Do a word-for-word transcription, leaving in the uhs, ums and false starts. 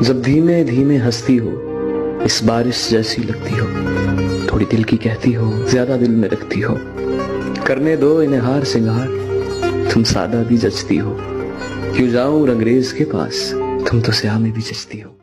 जब धीमे धीमे हंसती हो, इस बारिश जैसी लगती हो, थोड़ी दिल की कहती हो, ज्यादा दिल में रखती हो। करने दो इन्हें हार सिंगार, तुम सादा भी जचती हो। क्यों जाऊं रंगरेज के पास, तुम तो स्याह में भी जचती हो।